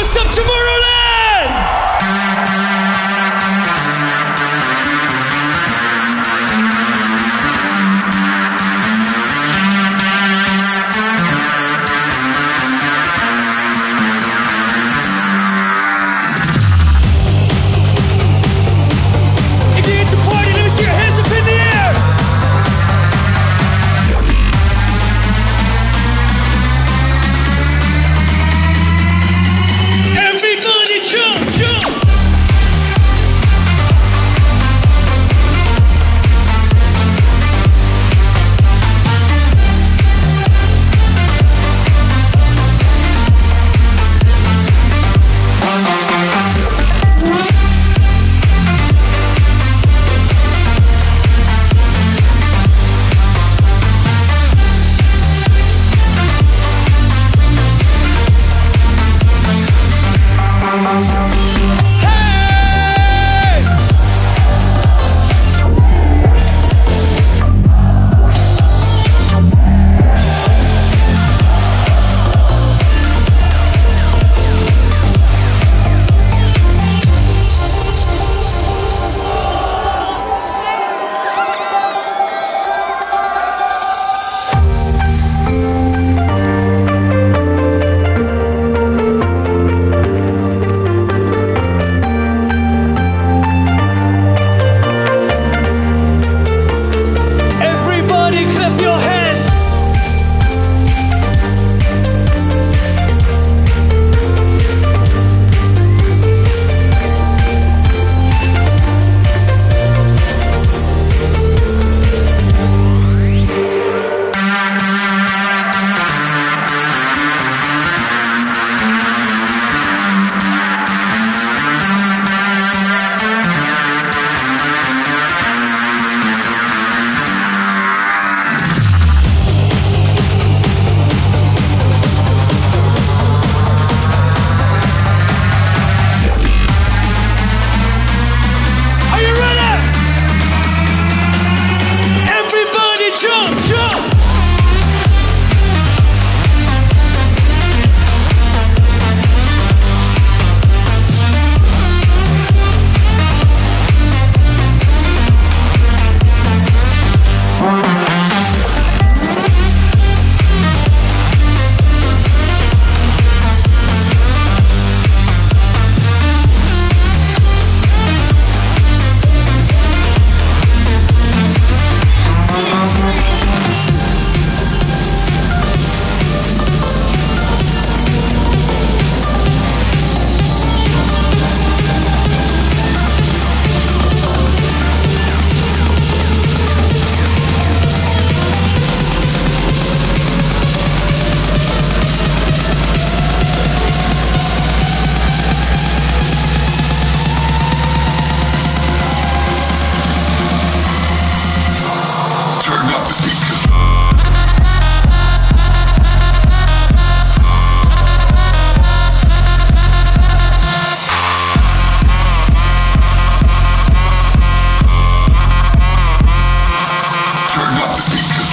What's up, Tomorrowland? If you're into party, let me see your hands up in the air. Everybody jump, jump. Everybody clap your hands. Are you ready? Everybody jump, jump. Turn up the speakers. Turn up the speakers.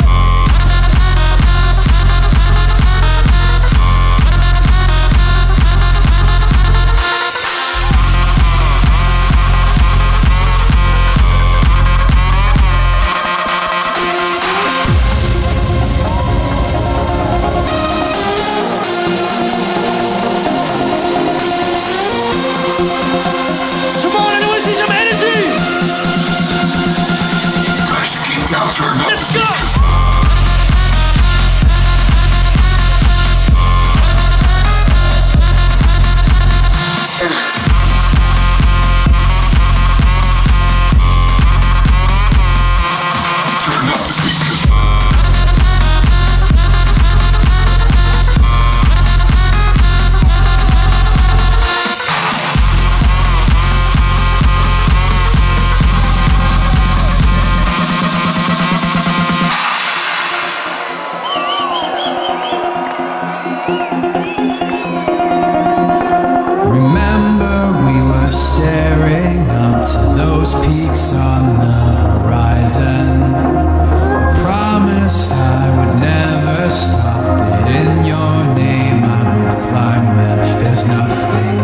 Come on, I want to see some energy. Smash the kick down, turn up the Let's go. speakers. Turn up the speakers. peaks on the horizon. I promised I would never stop, that in your name I would climb them. There's nothing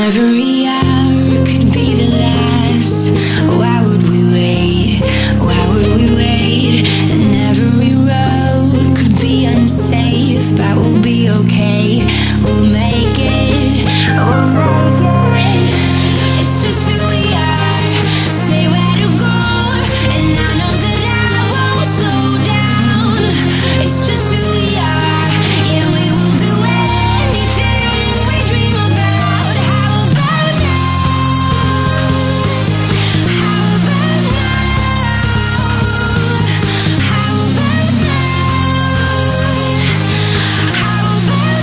every hour could be the last. Why would we wait? Why would we wait? And every road could be unsafe, but we'll be okay. We'll make it. We'll make it. It's just who we are. Say where to go, and I know that I won't slow down. It's just who we are. Yeah, we will do anything we dream about. How about now? How about now? How about now? How about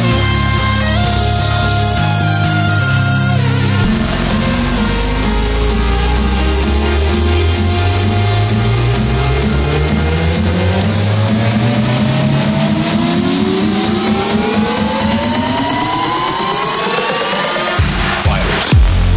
Fighters.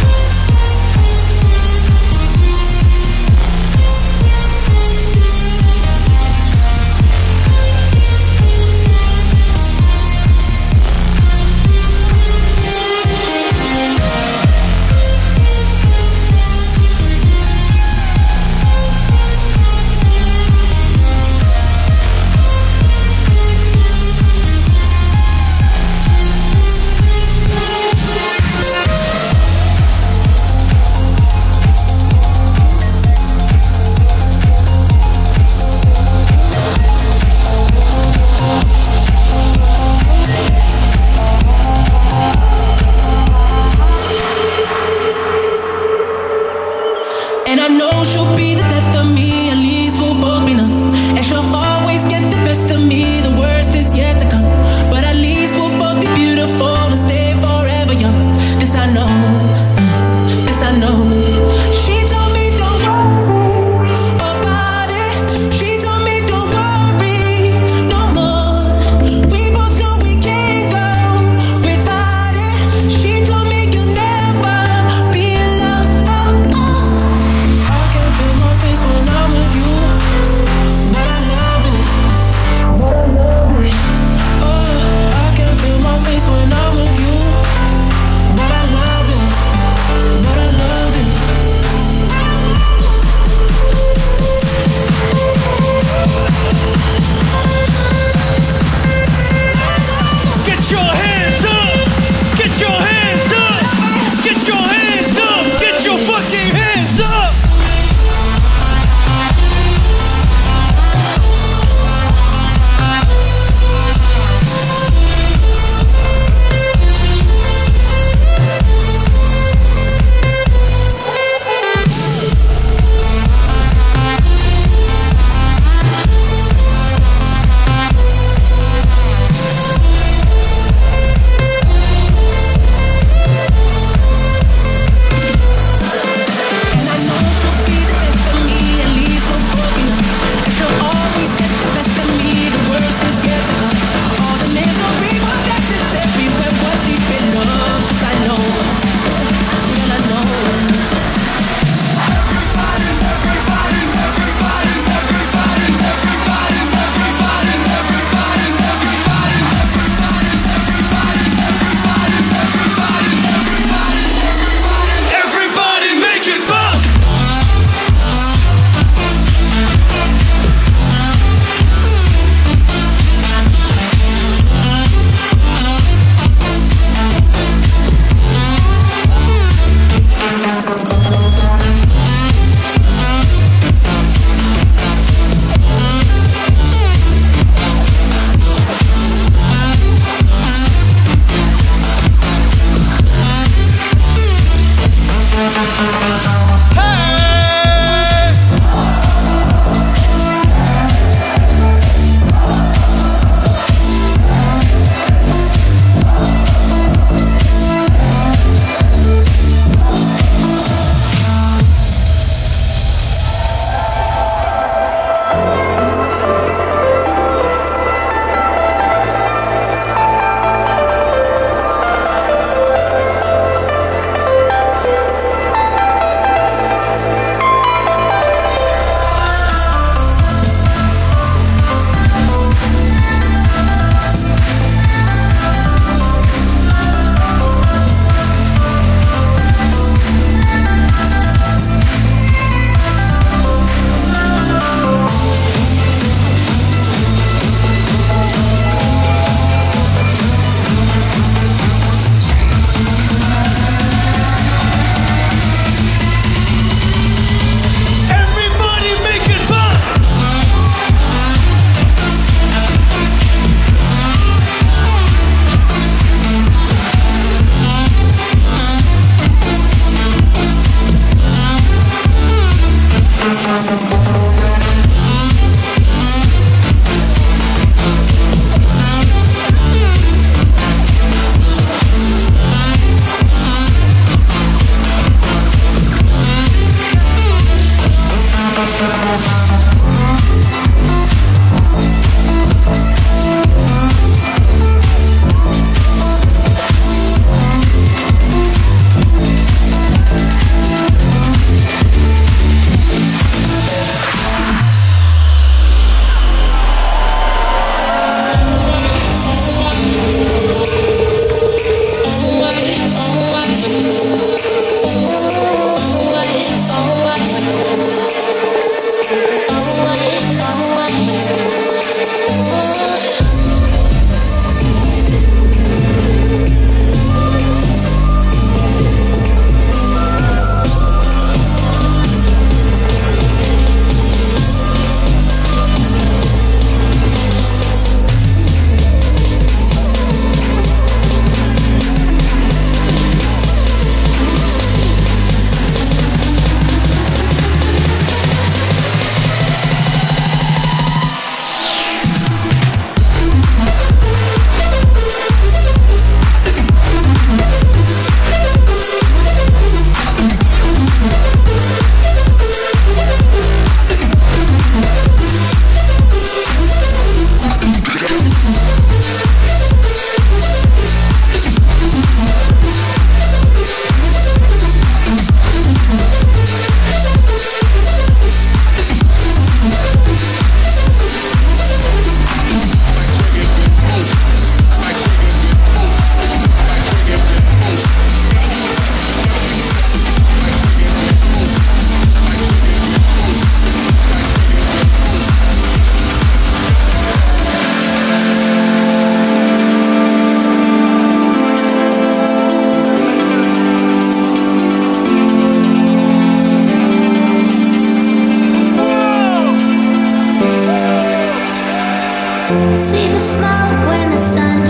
And I know she'll be the death of me, at least we'll both be numb. And she'll always get the best of me, the worst is yet to come. But at least we'll both be beautiful and stay forever young. This I know, this I know. She told me don't worry about it. She told me don't worry no more. We both know we can't go without it. She told me you'll never be alone. I can feel my face when I'm with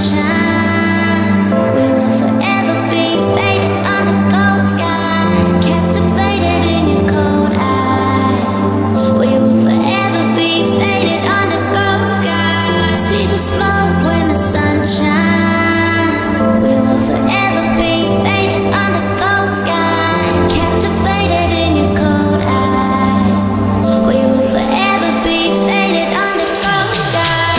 shines, we will forever be faded on the cold sky, captivated in your cold eyes. We will forever be faded on the cold sky. See the smoke when the sun shines. We will forever be faded on the cold sky, captivated in your cold eyes. We will forever be faded on the cold sky.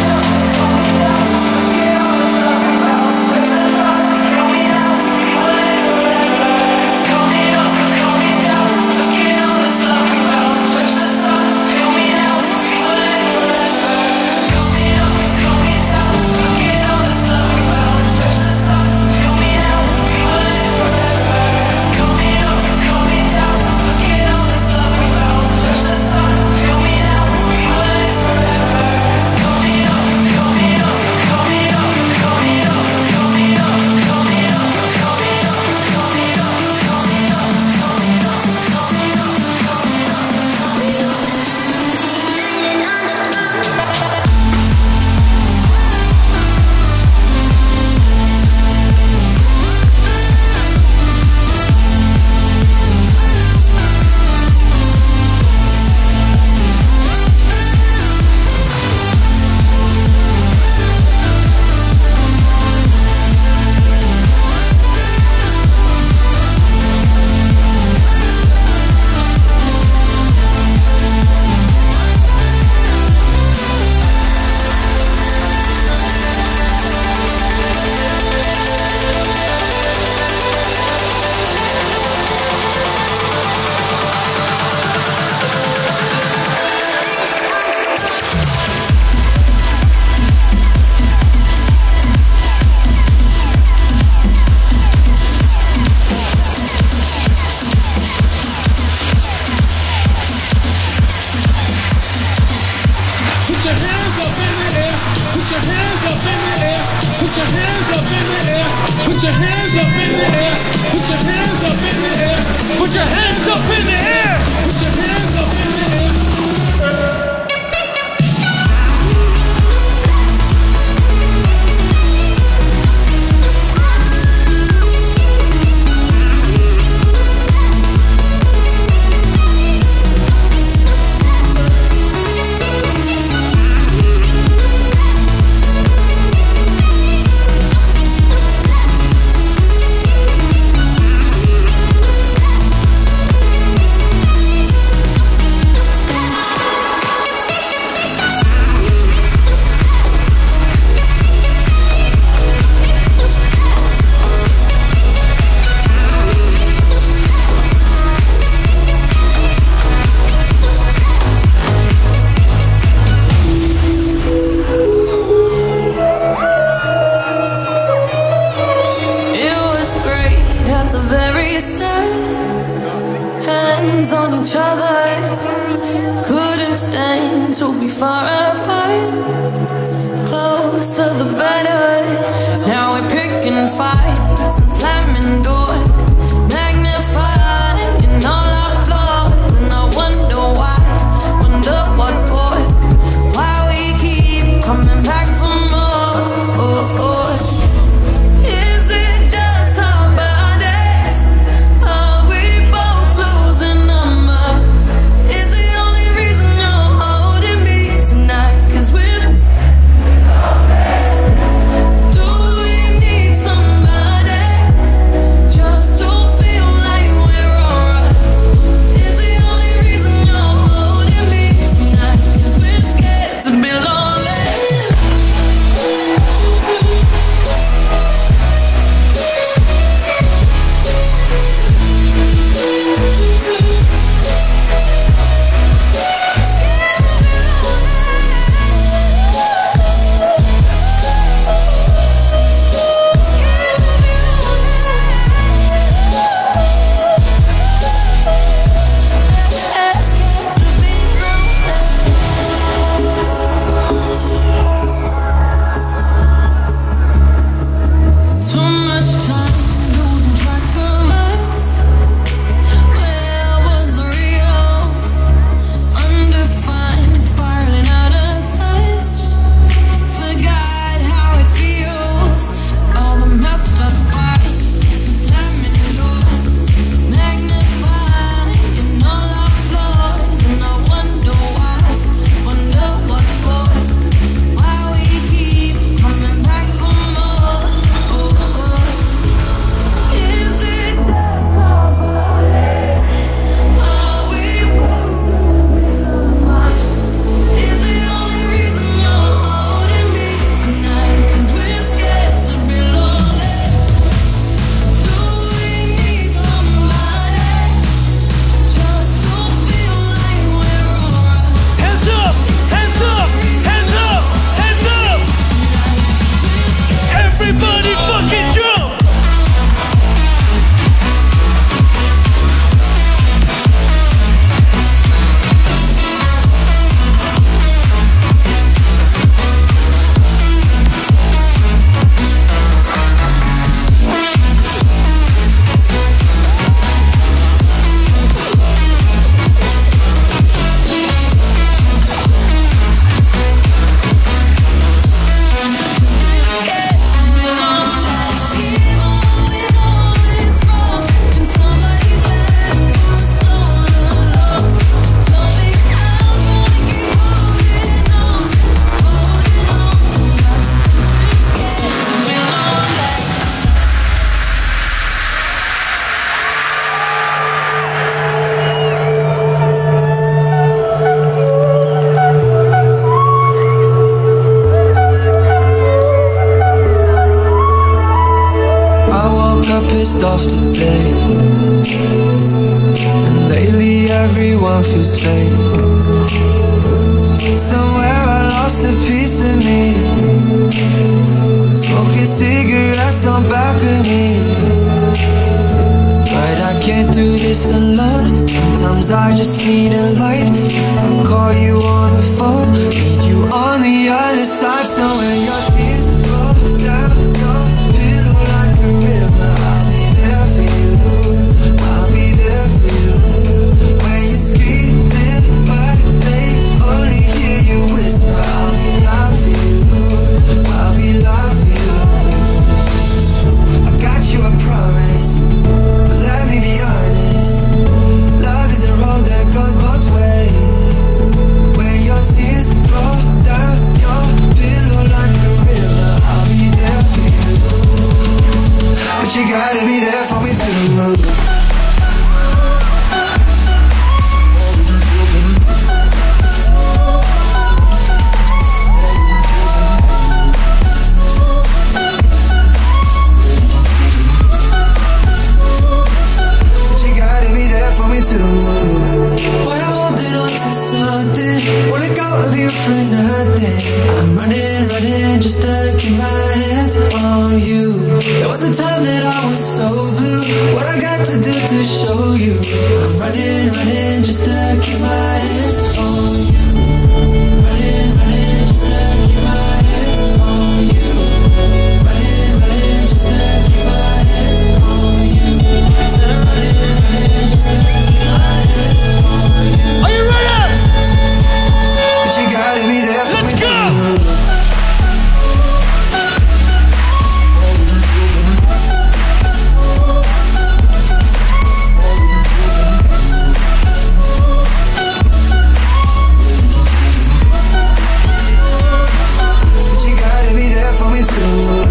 Put your hands up in the air. Put your hands up in the air. Put your hands up in the air. Put your hands up in the air. Hands on each other, couldn't stand to be far apart. Closer the better. Now we're picking fights and slamming doors, magnifying all our flaws. And I wonder why, wonder what for, why we keep coming back for more. Is it just our bodies? Are we both losing our minds? Is the only reason you're holding me tonight? 'Cause we're do we need somebody? Just everyone feels fake. Somewhere I lost a piece of me, smoking cigarettes on balconies. But I can't do this alone. Sometimes I just need a light. If I call you on the phone, need you on the other side. So when your tears roll down your pillow like a river, I'll be there for you. I'll be there for you. When you're screaming but they only hear you whisper, I'll be loud for you. I'll be loud for you. I got you, I promise. Let me be honest, love is a road that goes both ways. When your tears roll down your pillow like a river, I'll be there for you. But you gotta be there for me too. Boy, I'm holding on to something, won't let go of you for nothing. I'm running, running just to keep my hands on you. There was a time that I was so blue, what I got to do to show you. I'm running, running just to keep my hands on you. Running, running just to keep my hands on you. Running, running just to keep my hands on you. Instead of running, running just to keep my hands on you. Are you ready? But you gotta be there for me Let's go! too. But you gotta be there for me too.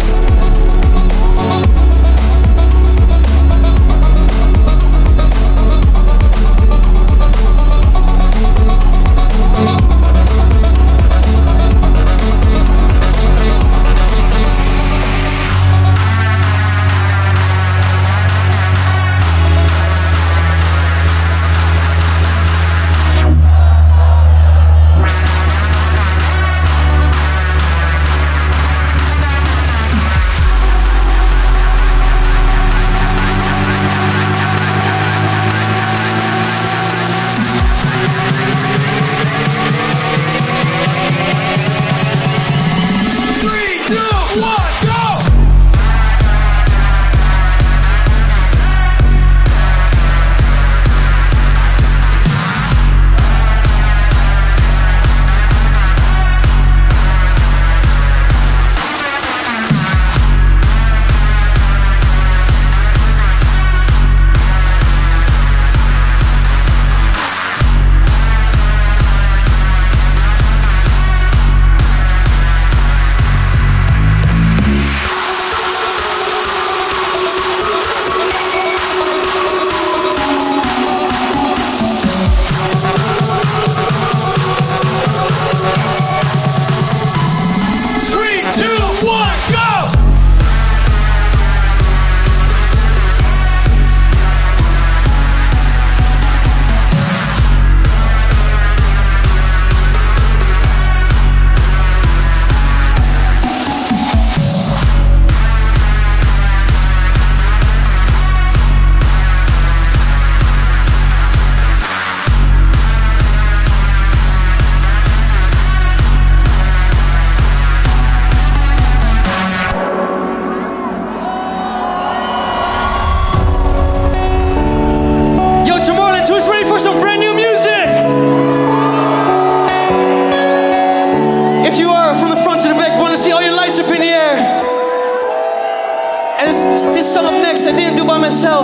This song up next I didn't do by myself.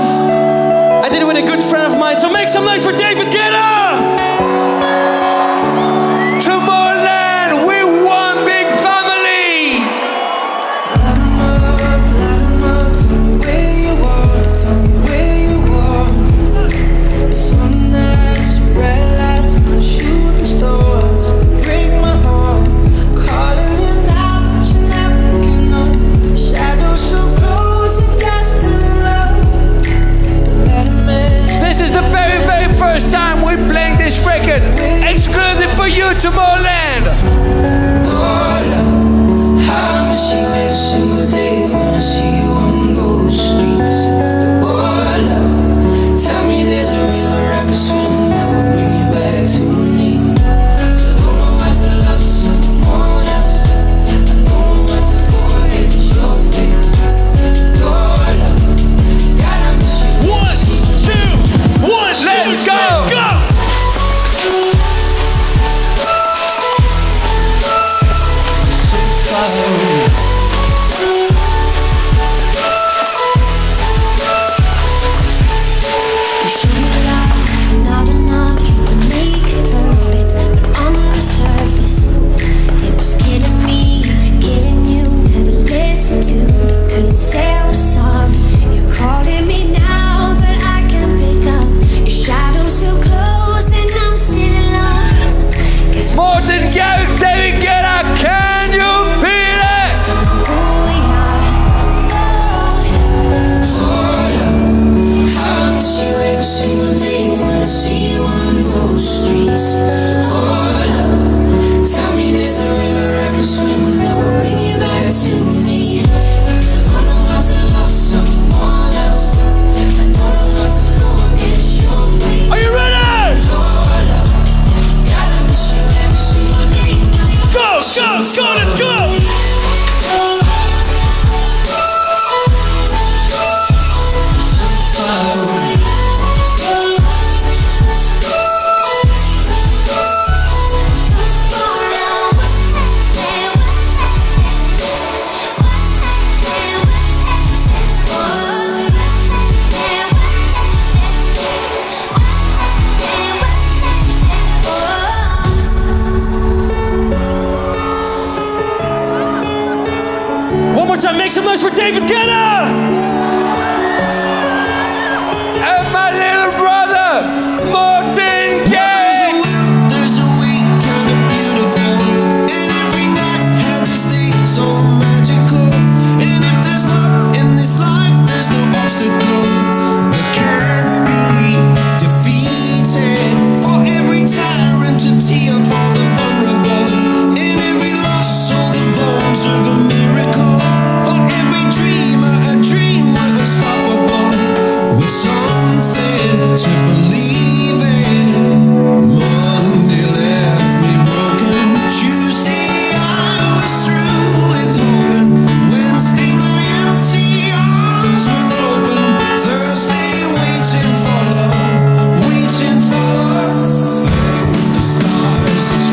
I did it with a good friend of mine. So make some noise for David Guetta! Tomorrowland, we're one big family! Light 'em up, tell me where you are, tell me where you are. Some nights, red lights, and shooting stars, they break my heart. Calling you now, but you're not picking up. Shadows so close, if you're still in love. Let 'em in. This is the very, very first time Tomorrowland. I miss you every single day when I see you on those streets. Oh, love, tell me there's a river I can swim that will bring you back to me. 'Cause I don't know how to love someone else. I don't know how to forget your face. Oh, love, God, I miss you. 1, 2, 1, Let's go. You show me love, not enough, tried to make it perfect, but on the surface, it was killing me, killing you. Never listened to me, couldn't say I was sorry. You're calling me now, but I can't pick up. Your shadow's so close, and I'm still in love. Guess More than gangs, they get out. Can you feel it? don't know who we are. I miss you every single day when I see you on those streets. Oh, love, tell me there's a river I can swim that will bring you back to me. 'Cause I don't know how to love someone else. I don't know how to forget your face. Are you ready? God, I miss you every single day. Go, let's go! One more time, make some noise for David Guetta! And my little brother, Martin Garrix. There's a week kind of beautiful, and every night has its day so magical. And if there's love in this life, there's no obstacle that can't be defeated. For every tyrant, a tear for the vulnerable. In every loss, so the bones of a miracle. For every dreamer, a dream with unstoppable. With something to believe in. Monday left me broken. Tuesday I was through with hoping. Wednesday my empty arms were open. Thursday waiting for love, waiting for love. And the stars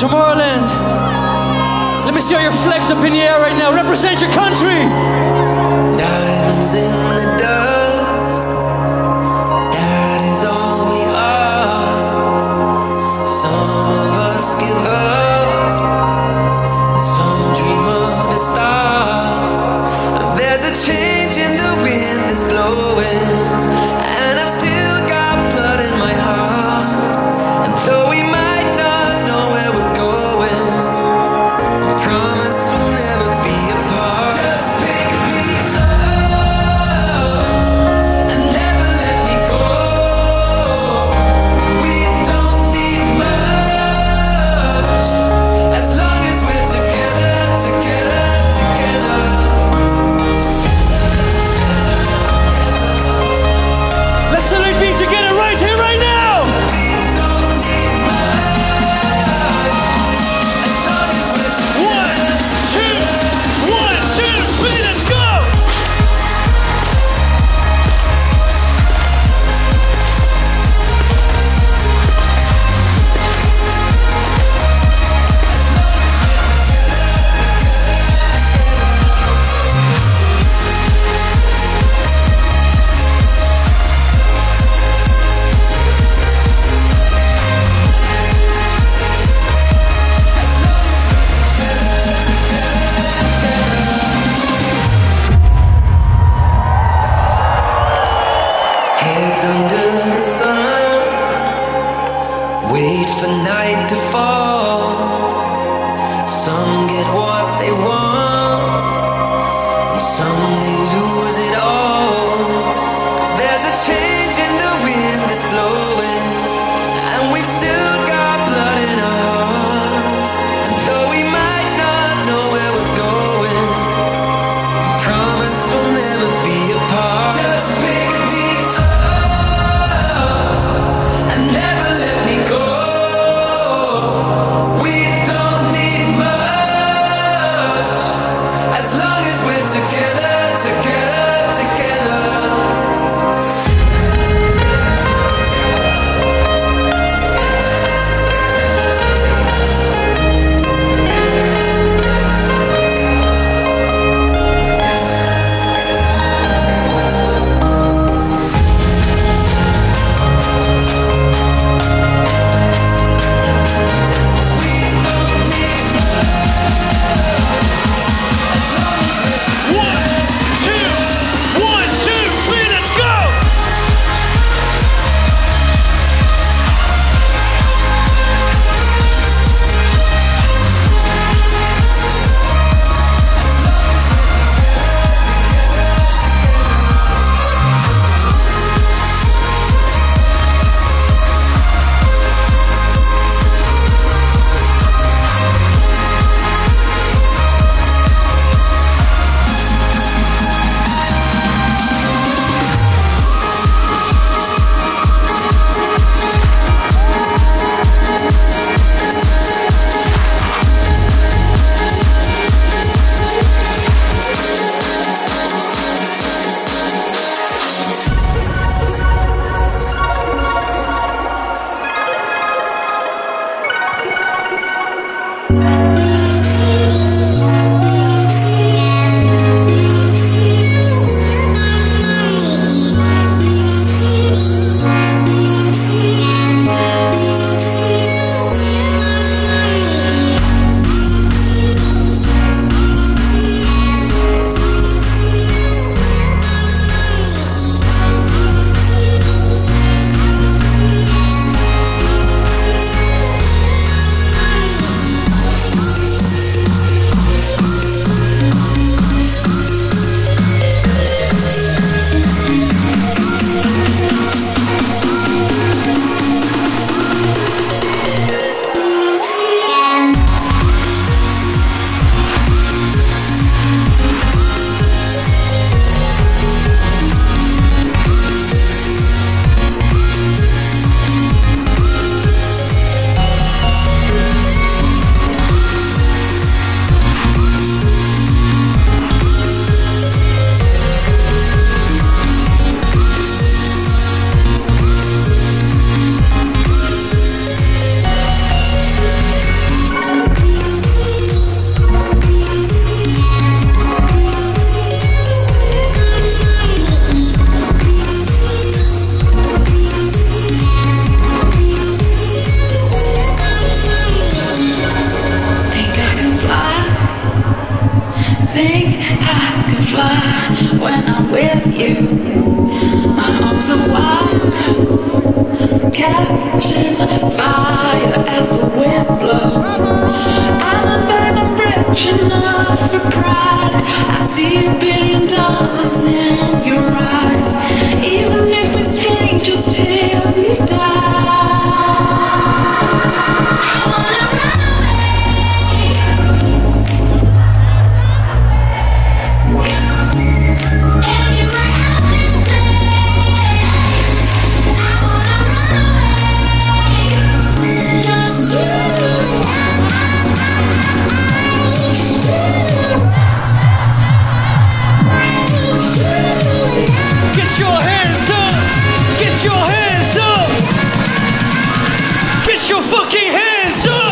Tomorrowland. Let me see all your flags up in the air right now. Represent your country. Diamonds in the dust, that is all we are. Some of us give up, some dream of the stars. There's a change in the wind that's blowing, and I've still got blood in my heart. And though we might not know where we're going, I promise we'll never be apart. Just pick me up and never let me go. We don't need much, as long as we're together, together, together. Let's celebrate being together right here, right now. We don't need much, as long as we're together. 1, 2, 3, let's go. Heads under the sun, wait for night to fall. Some get what they want, and some they lose it all. There's a change in the wind that's blowing, and we've still got blood in our hearts. And though we might not know where we're going, I promise we'll never be apart. Just pick me up and never let me go. We don't need much, as long as we're together, together, together. We don't need when I'm with you. My arms are wide, catching fire as the wind blows. I know that I'm rich enough for pride. I see $1 billion in your eyes. Even if we're strangers till we die. I wanna run away. Anywhere out this place. I wanna run away. Just you. Get your hands up! Get your hands up! Get your fucking hands up!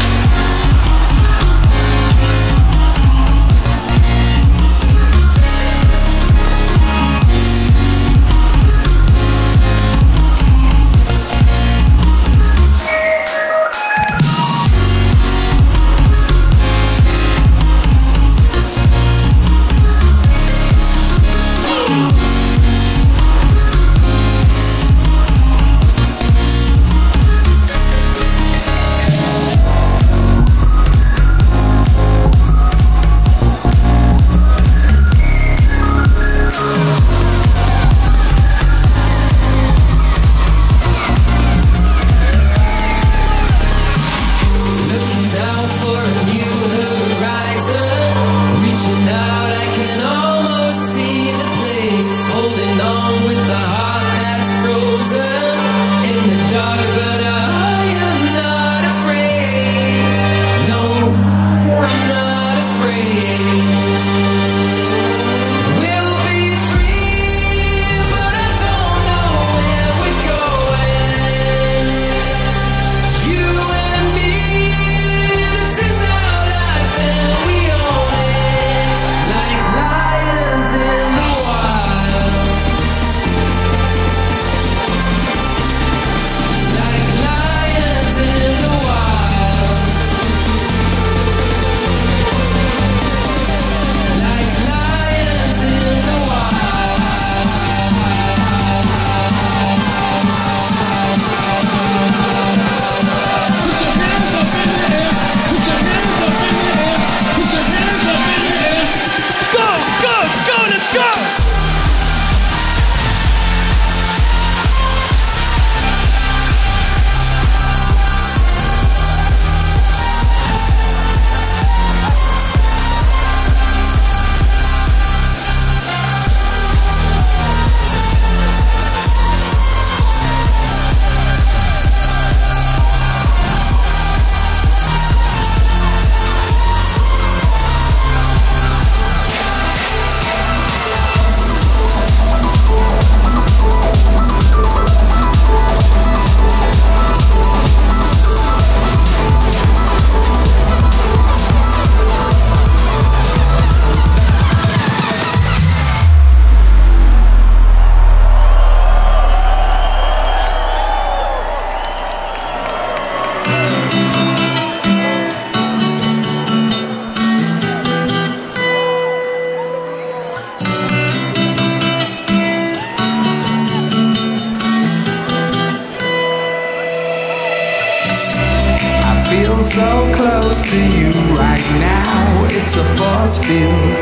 So close to you right now, it's a force field.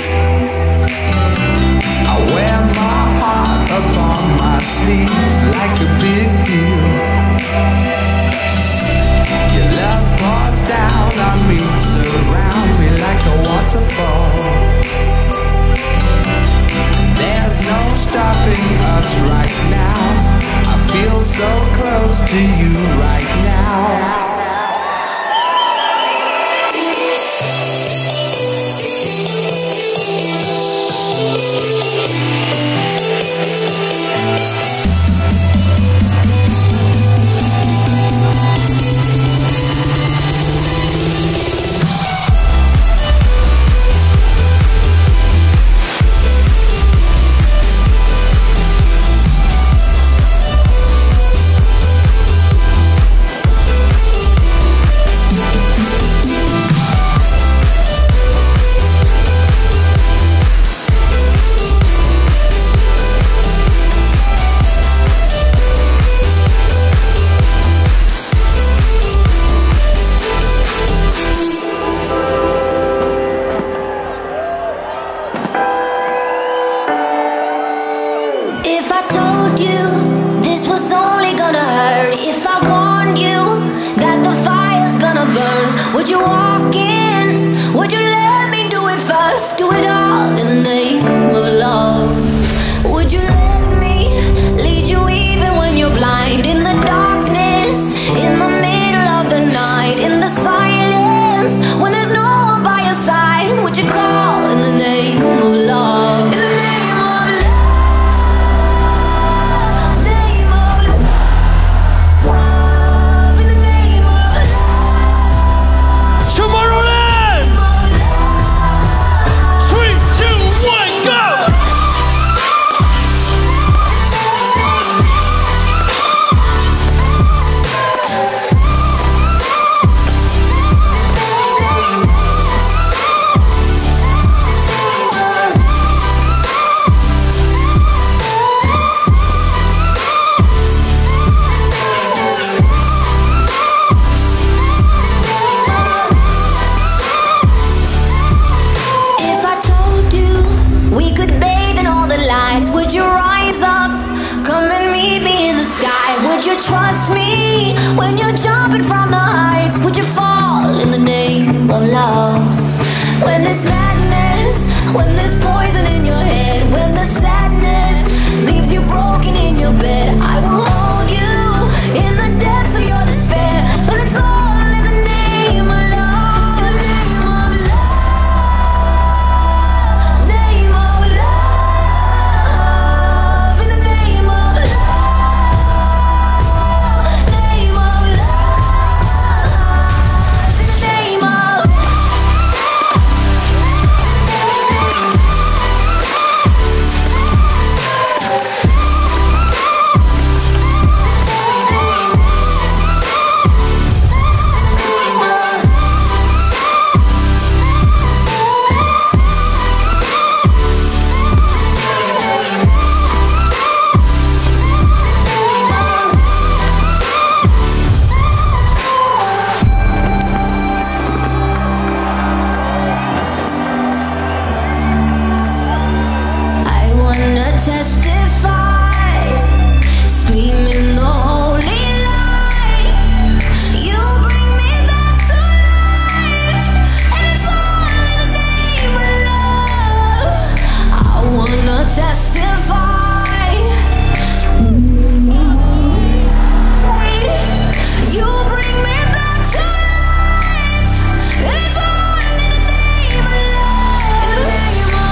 I wear my heart upon my sleeve like a big deal. Your love pours down on me, surround me like a waterfall. There's no stopping us right now. I feel so close to you right now. Would you walk in? Would you let me do it first? Do it all in the name of love. Would you let me lead you even when you're blind? In the darkness, in the middle of the night, in the silence, when there's no one by your side, would you call in the name of love? In the name of love, name of love, in the name of love. Tomorrowland! 3, 2, 1, go! If I told you we could bathe in all the lights, would you rise up, come and meet me in the sky? Would you trust me when you're jumping from the heights? Would you fall in the name of love? When there's madness, when there's poison in your head, when the sadness leaves you broken in your bed, I will hold you in the depths of your despair. But it's all in the name of love. In the name of love, name of love. In the name of love, name of love. In the name of I wanna testify, screaming the holy light. You bring me back to life, and it's all in the name of love. I wanna testify. You bring me back to life, and it's all in the name of love. In the name of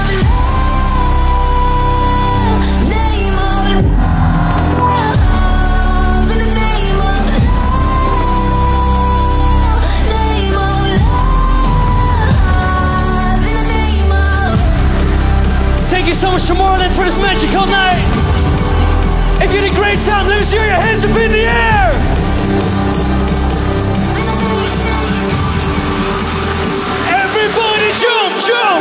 love, name of love, in the name of love, name of love, in the name of. Thank you so much, Tomorrowland, for this magical night. If you had a great time, let me see your hands up in the air. Everybody jump, jump.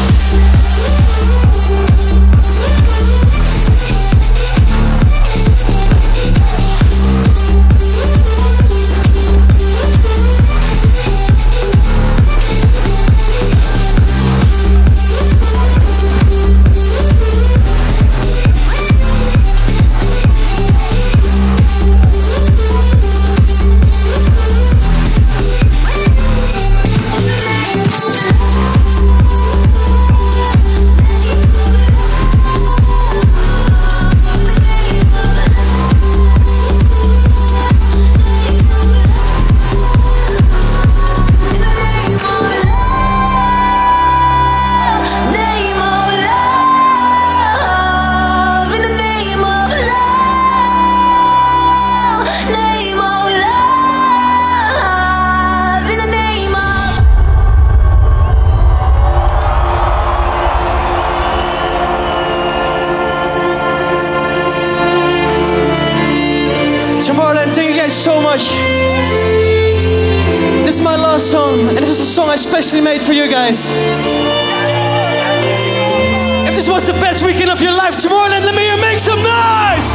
Name of love, in the name of love, name of love, in the name of. Tomorrowland, thank you guys so much. This is my last song, and this is a song I specially made for you guys. If this was the best weekend of your life, Tomorrowland, let me hear make some noise!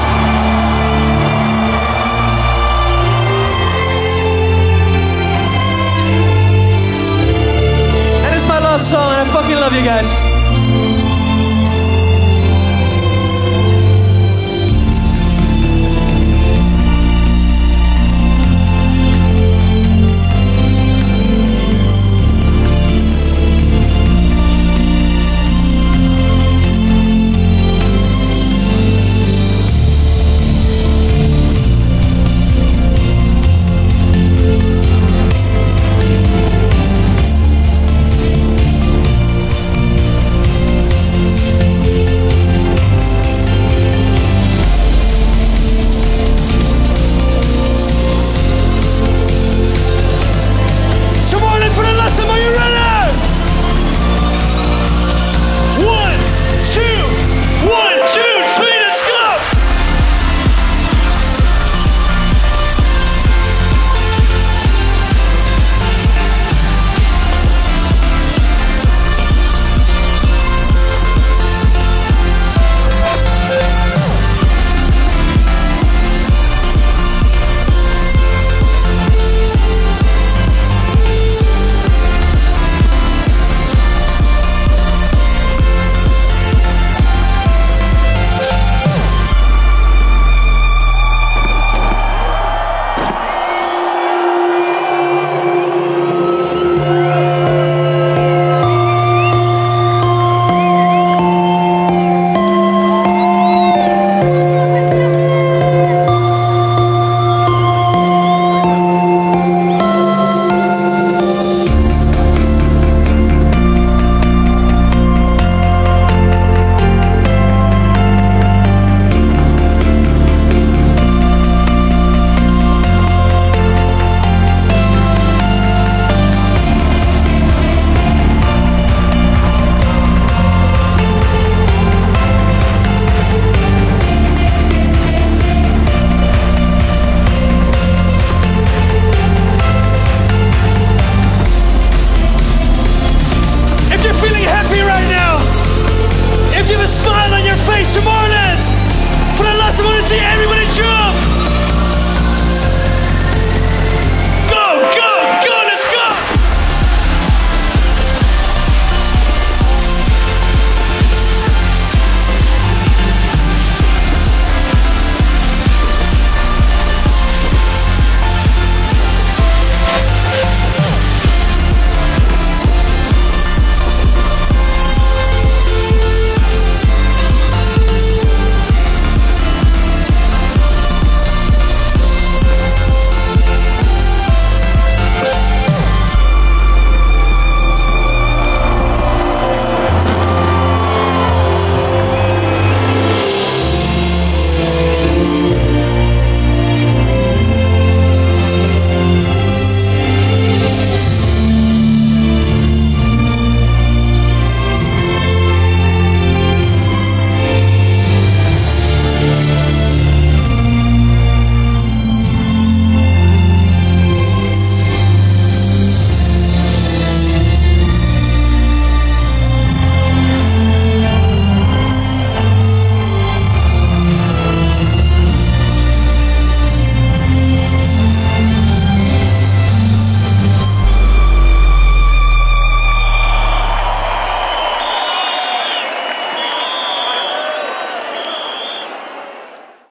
And it's my last song, and I fucking love you guys.